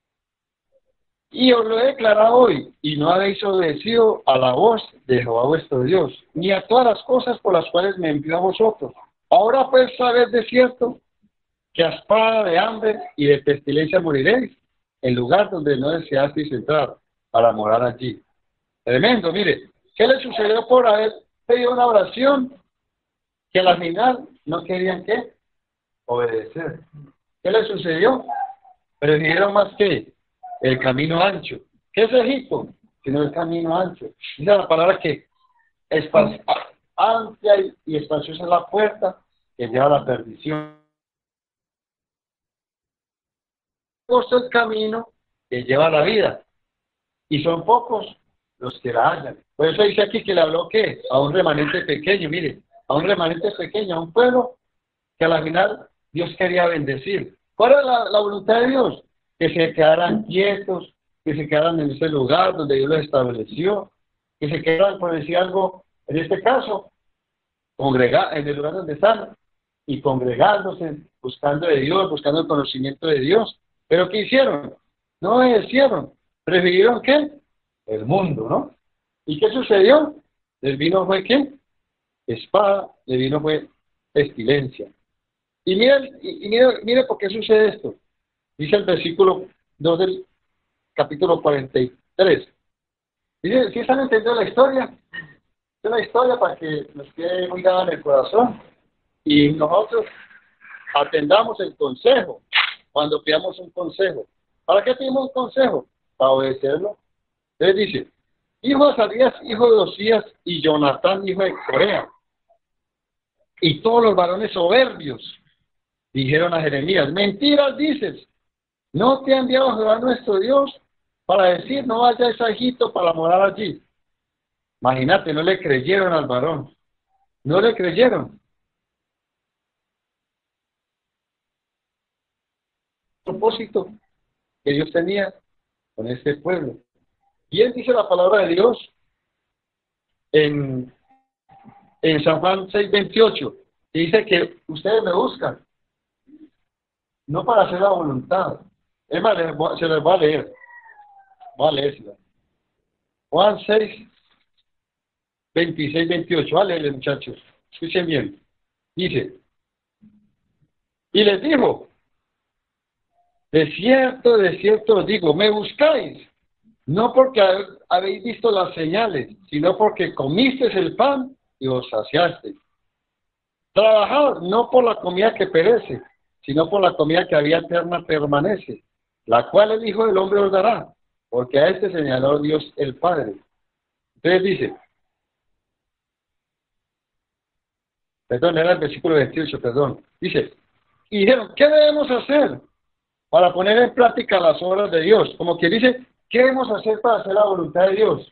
Y os lo he declarado hoy, y no habéis obedecido a la voz de Jehová vuestro Dios, ni a todas las cosas por las cuales me envió a vosotros. Ahora pues sabed de cierto que a espada de hambre y de pestilencia moriréis, en lugar donde no deseasteis entrar, para morar allí. Tremendo, mire, ¿qué le sucedió por haber pedido una oración que al final no querían qué? Obedecer. ¿Qué le sucedió? Prefirieron más que el camino ancho. ¿Qué es Egipto? Sino el camino ancho. Dice la palabra que espa- amplia y espaciosa es la puerta que lleva a la perdición. Es el camino que lleva a la vida. Y son pocos los que la hallan. Por eso dice aquí que le habló ¿qué? A un remanente pequeño, mire, a un remanente pequeño, a un pueblo que a la final Dios quería bendecir. ¿Cuál era la, la voluntad de Dios? Que se quedaran quietos, que se quedaran en ese lugar donde Dios los estableció, que se quedaran, por decir algo, en este caso, congregar, en el lugar donde están, y congregándose, buscando de Dios, buscando el conocimiento de Dios. ¿Pero qué hicieron? No obedecieron. Prefirieron ¿qué? El mundo, ¿no? ¿Y qué sucedió? El vino fue ¿qué? Espada, el vino fue pestilencia. Y miren, y, y miren, miren por qué sucede esto. Dice el versículo dos del capítulo cuarenta y tres. Dice, ¿sí están entendiendo la historia? Es una historia para que nos quede muy grabada en el corazón y nosotros atendamos el consejo cuando pidamos un consejo. ¿Para qué pedimos un consejo? Para obedecerlo. Entonces dice, hijo de Azarías, hijo de Osías, y Jonatán, hijo de Corea, y todos los varones soberbios dijeron a Jeremías, mentiras dices, ¿no te ha enviado Jehová nuestro Dios para decir, no vayas a Egipto para morar allí? Imagínate, no le creyeron al varón, no le creyeron. El propósito que Dios tenía con este pueblo. Y él dice la palabra de Dios en, en San Juan seis veintiocho, y dice que ustedes me buscan, no para hacer la voluntad. Es más, se les va a leer, va a leerla. Juan seis veintiséis veintiocho, va a leerle, muchachos, escuchen bien. Dice, y les dijo, de cierto, de cierto os digo, me buscáis, no porque habéis visto las señales, sino porque comisteis el pan y os saciasteis. Trabajad no por la comida que perece, sino por la comida que a vida eterna permanece, la cual el Hijo del Hombre os dará, porque a este señaló Dios el Padre. Entonces dice, perdón, era el versículo veintiocho, perdón, dice, y dijeron, ¿qué debemos hacer para poner en práctica las obras de Dios? Como que dice, ¿qué debemos hacer para hacer la voluntad de Dios?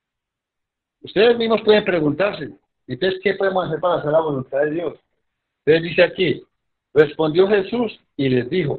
Ustedes mismos pueden preguntarse, entonces, ¿qué podemos hacer para hacer la voluntad de Dios? Entonces dice aquí, respondió Jesús y les dijo,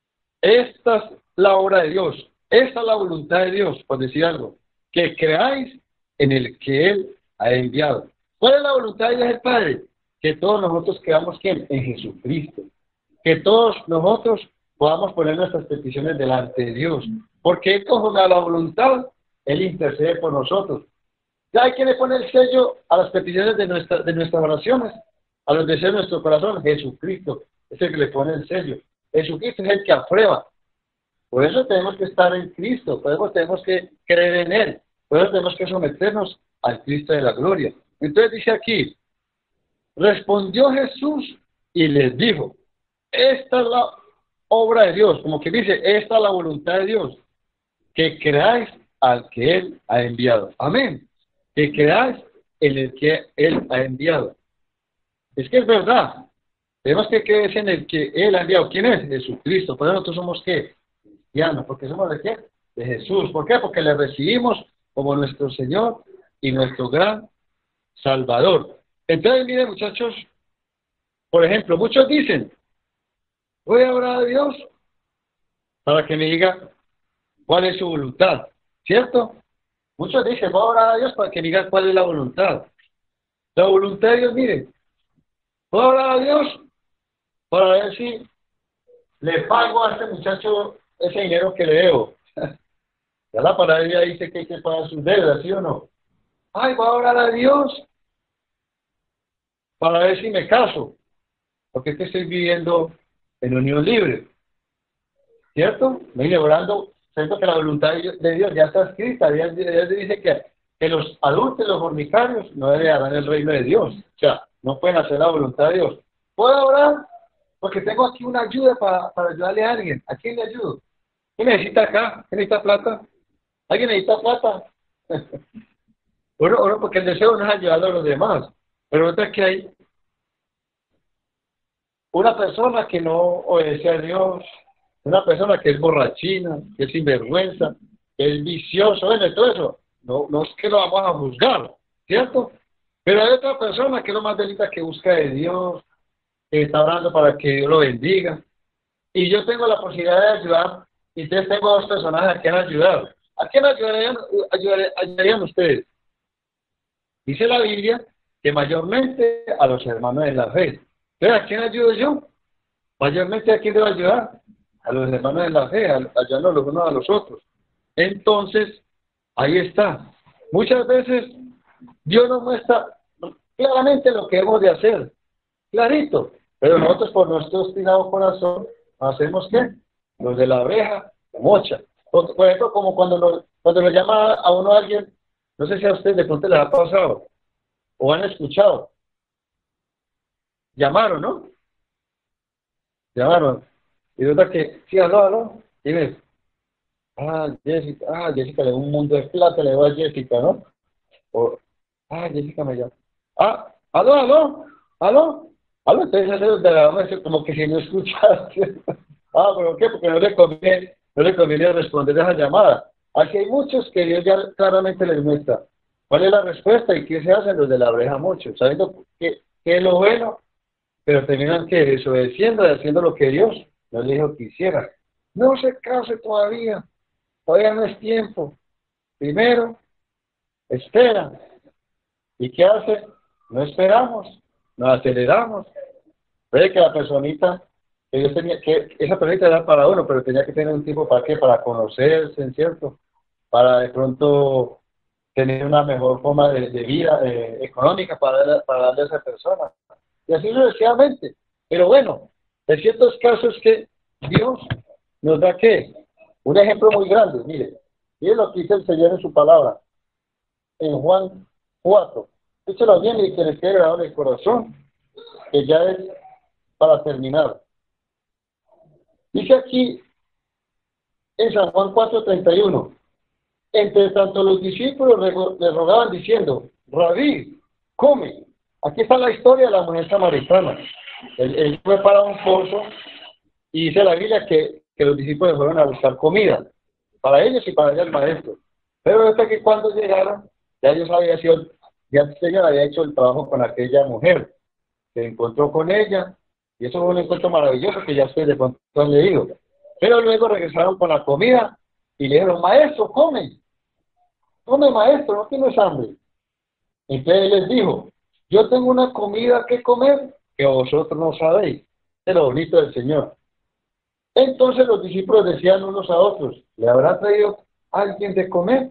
esta es la obra de Dios, esta es la voluntad de Dios, por decir algo, que creáis en el que Él ha enviado. ¿Cuál es la voluntad de Dios el Padre? Que todos nosotros creamos ¿quién? En Jesucristo. Que todos nosotros podamos poner nuestras peticiones delante de Dios. Porque Él, conforme a la voluntad, Él intercede por nosotros. Ya hay que le pone el sello a las peticiones de, nuestra, de nuestras oraciones, a los deseos de nuestro corazón. Jesucristo es el que le pone el sello. Jesucristo es el que aprueba. Por eso tenemos que estar en Cristo, por eso tenemos que creer en Él, por eso tenemos que someternos al Cristo de la gloria. Entonces dice aquí, respondió Jesús y les dijo, esta es la obra de Dios, como que dice, esta es la voluntad de Dios, que creáis al que Él ha enviado. Amén. Que creáis en el que Él ha enviado. Es que es verdad. Tenemos que creer en el que Él ha enviado. ¿Quién es? Jesucristo. Por eso nosotros somos ¿qué? Cristianos. ¿Porque somos de qué? De Jesús. ¿Por qué? Porque le recibimos como nuestro Señor y nuestro gran Salvador. Entonces, miren, muchachos, por ejemplo, muchos dicen, voy a orar a Dios para que me diga cuál es su voluntad. ¿Cierto? Muchos dicen, voy a orar a Dios para que me diga cuál es la voluntad. La voluntad de Dios, miren, voy a orar a Dios para ver si le pago a este muchacho ese dinero que le debo. Ya la palabra dice que hay que pagar sus deudas, ¿sí o no? Ay, voy a orar a Dios para ver si me caso, porque es que estoy viviendo en unión libre. ¿Cierto? Me iré orando, siento que la voluntad de Dios ya está escrita. Dios, Dios dice que, que los adultos, los fornicarios, no heredarán el reino de Dios. O sea, no pueden hacer la voluntad de Dios. ¿Puedo orar? Porque tengo aquí una ayuda para, para ayudarle a alguien. ¿A quién le ayudo? ¿Quién necesita acá? ¿Quién necesita plata? ¿Alguien necesita plata? Bueno, bueno, porque el deseo no es ayudar a los demás. Pero otra es que hay una persona que no obedece a Dios, una persona que es borrachina, que es sinvergüenza, que es vicioso, bueno, todo eso. No, no es que lo vamos a juzgar, ¿cierto? Pero hay otra persona que es lo más delita, que busca de Dios, que está orando para que Dios lo bendiga. Y yo tengo la posibilidad de ayudar, y entonces tengo dos personas a quien ayudar. ¿A quién ayudarían, ayudarían, ayudarían ustedes? Dice la Biblia que mayormente a los hermanos de la fe. Entonces, ¿a quién ayudo yo? Mayormente, ¿a quién debo ayudar? A los hermanos de la fe, ayudando los unos a los otros. Entonces, ahí está. Muchas veces Dios nos muestra claramente lo que hemos de hacer, clarito, pero nosotros por nuestro obstinado corazón hacemos ¿qué? Los de la oreja mocha. Por, por ejemplo, como cuando lo, cuando lo llama a uno alguien, no sé si a ustedes de pronto les ha pasado o han escuchado, llamaron, ¿no? Llamaron. Y resulta que, sí, aló, aló, y ves, ah, Jessica, ah, Jessica, le da un mundo de plata, le va a Jessica, ¿no? O, ah, Jessica me llama. Ah, aló, aló, aló, aló, entonces hacer de la mesa como que si no escuchaste. Ah, pero ¿qué? Porque no le conviene, no le conviene responder esa llamada. Aquí hay muchos que Dios ya claramente les muestra cuál es la respuesta y qué se hacen los de la oreja mucho, sabiendo que, que es lo bueno, pero terminan que desobedeciendo y haciendo lo que Dios no les dijo que hiciera. No se case todavía, todavía no es tiempo. Primero, espera. ¿Y qué hace? No esperamos, nos aceleramos. Puede que la personita, que yo tenía, que esa personita era para uno, pero tenía que tener un tiempo para qué, para conocerse, ¿cierto? Para de pronto tener una mejor forma de, de vida eh, económica para, darle- para darle a esa persona. Y así sucesivamente. Pero bueno, en ciertos casos que Dios nos da qué, un ejemplo muy grande, mire, mire lo que dice el Señor en su palabra, en Juan cuatro. Échalo bien y que les quede grabado en el corazón, que ya es para terminar. Dice aquí en San Juan cuatro treinta y uno, entre tanto los discípulos le rogaban diciendo, Rabí, come. Aquí está la historia de la mujer samaritana. Él, él fue para un pozo y dice la Biblia que, que los discípulos fueron a buscar comida para ellos y para el maestro. Pero hasta que cuando llegaron, ya ellos habían sido, ya el Señor había hecho el trabajo con aquella mujer. Se encontró con ella, y eso fue un encuentro maravilloso que ya ustedes de pronto han leído. Pero luego regresaron con la comida y le dijeron, maestro, come, come maestro, no tienes hambre. Entonces él les dijo, yo tengo una comida que comer que vosotros no sabéis. Es lo bonito del Señor. Entonces los discípulos decían unos a otros, ¿le habrá traído alguien de comer?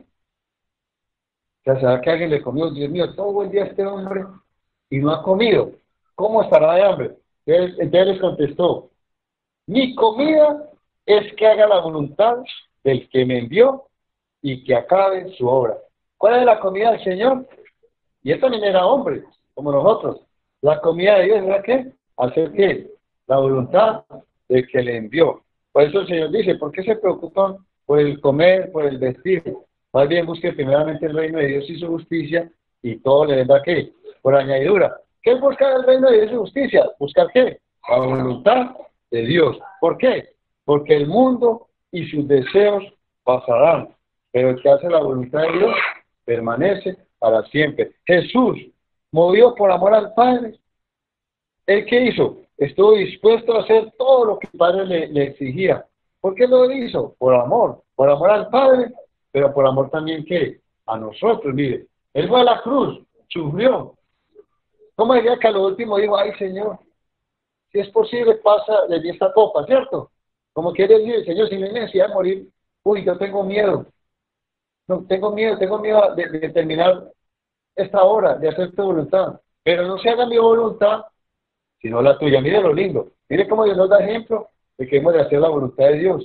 O sea, ¿será que alguien le comió? Dios mío, todo el día este hombre y no ha comido. ¿Cómo estará de hambre? Entonces, entonces les contestó, mi comida es que haga la voluntad del que me envió y que acabe su obra. ¿Cuál es la comida del Señor? Y él también era hombre, como nosotros. La comida de Dios era ¿qué? Hacer qué? La voluntad del que le envió. Por eso el Señor dice, ¿por qué se preocupan por el comer, por el vestir? Más bien busque primeramente el reino de Dios y su justicia y todo le vendrá ¿qué? Por añadidura. ¿Qué es buscar el reino de Dios y su justicia? ¿Buscar qué? La voluntad de Dios. ¿Por qué? Porque el mundo y sus deseos pasarán, pero el que hace la voluntad de Dios permanece para siempre. Jesús, movido por amor al Padre, ¿él qué hizo? Estuvo dispuesto a hacer todo lo que el Padre le, le exigía. ¿Por qué lo hizo? Por amor, por amor al Padre, pero por amor también ¿qué? A nosotros, mire. Él fue a la cruz, sufrió. ¿Cómo diría que a lo último dijo, ay Señor, si es posible, pasa de esta copa, ¿cierto? Como quiere decir, Señor, si no hay necesidad de morir, uy, yo tengo miedo. No, tengo miedo, tengo miedo de, de terminar esta hora, de hacer tu voluntad. Pero no se haga mi voluntad, sino la tuya. Mire lo lindo. Mire cómo Dios nos da ejemplo de que hemos de hacer la voluntad de Dios.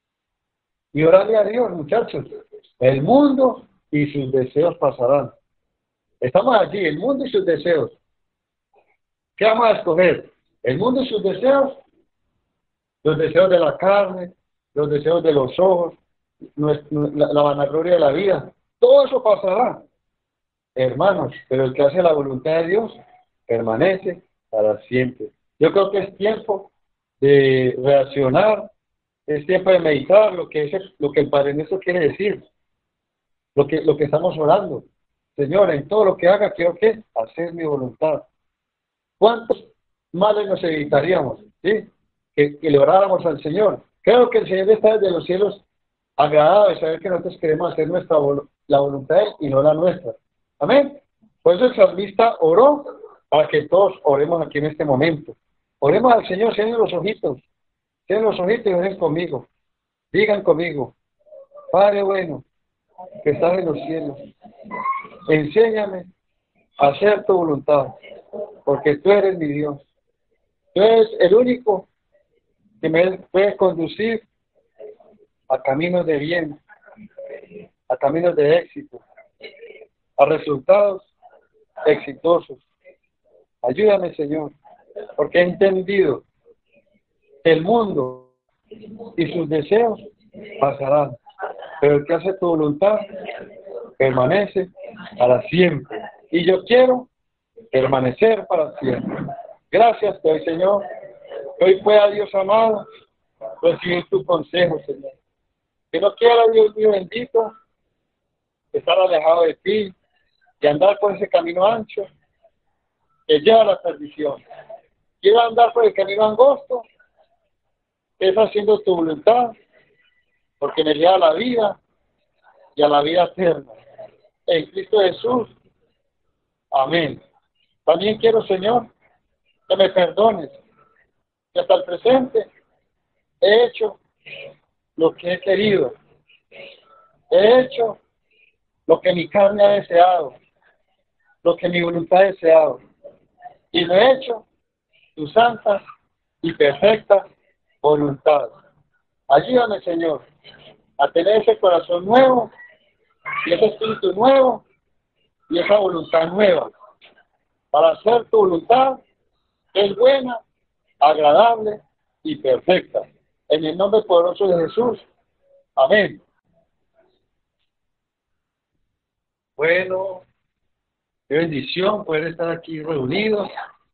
Y orarle a Dios, muchachos. El mundo y sus deseos pasarán. Estamos allí, el mundo y sus deseos. ¿Qué vamos a escoger? El mundo y sus deseos, los deseos de la carne, los deseos de los ojos, la, la vanagloria de la vida. Todo eso pasará, hermanos, pero el que hace la voluntad de Dios permanece para siempre. Yo creo que es tiempo de reaccionar, es tiempo de meditar lo que, es, lo que el Padre Nuestro quiere decir, lo que, lo que estamos orando. Señor, en todo lo que haga, quiero que hacer mi voluntad. ¿Cuántos males nos evitaríamos? ¿Sí? Que, que le oráramos al Señor. Creo que el Señor está desde los cielos agradado de saber que nosotros queremos hacer nuestra la voluntad de Él y no la nuestra. Amén. Por eso el salmista oró para que todos oremos aquí en este momento. Oremos al Señor, cierren los ojitos, cierren los ojitos y oren conmigo. Digan conmigo, Padre bueno, que estás en los cielos, enséñame a hacer tu voluntad, porque tú eres mi Dios. Tú eres el único que me puede conducir a caminos de bien, a caminos de éxito, a resultados exitosos. Ayúdame, Señor, porque he entendido que el mundo y sus deseos pasarán, pero el que hace tu voluntad permanece para siempre. Y yo quiero permanecer para siempre. Gracias te doy, Señor. Que hoy pueda, Dios amado, recibir tu consejo, Señor. Que no quiera, Dios mío bendito, estar alejado de ti y andar por ese camino ancho que lleva a la perdición. Quiero andar por el camino angosto, que es haciendo tu voluntad, porque me lleva a la vida y a la vida eterna. En Cristo Jesús. Amén. También quiero, Señor, que me perdones, que hasta el presente he hecho lo que he querido. He hecho lo que mi carne ha deseado, lo que mi voluntad ha deseado. Y lo he hecho tu santa y perfecta voluntad. Ayúdame, Señor, a tener ese corazón nuevo y ese espíritu nuevo y esa voluntad nueva para hacer tu voluntad, que es buena, agradable y perfecta. En el nombre poderoso de Jesús. Amén. Bueno, qué bendición poder estar aquí reunidos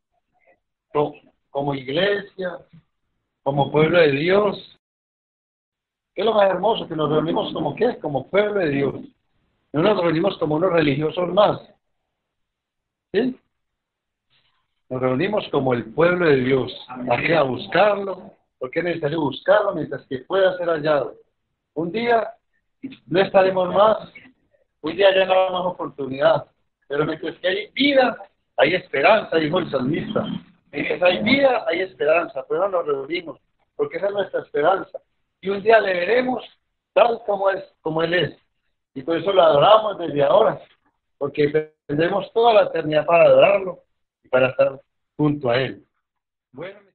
como iglesia, como pueblo de Dios. ¿Qué es lo más hermoso? Que nos reunimos como qué? Como pueblo de Dios. No nos reunimos como unos religiosos más. ¿Sí? Nos reunimos como el pueblo de Dios. Aquí a buscarlo, porque es necesario buscarlo mientras que pueda ser hallado. Un día no estaremos más, un día ya no habrá más oportunidad, pero mientras que hay vida, hay esperanza, dijo el salmista. Mientras hay vida, hay esperanza, pero no nos reunimos, porque esa es nuestra esperanza. Y un día le veremos tal como es, como Él es. Y por eso lo adoramos desde ahora, porque tendremos toda la eternidad para adorarlo y para estar junto a Él. Bueno.